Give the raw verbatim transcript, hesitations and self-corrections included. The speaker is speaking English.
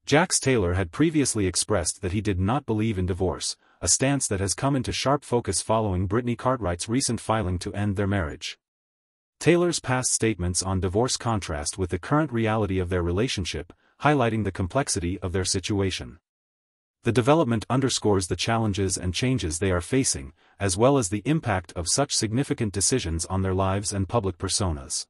Jax Taylor had previously expressed that he did not believe in divorce, a stance that has come into sharp focus following Brittany Cartwright's recent filing to end their marriage. Taylor's past statements on divorce contrast with the current reality of their relationship, highlighting the complexity of their situation. The development underscores the challenges and changes they are facing, as well as the impact of such significant decisions on their lives and public personas.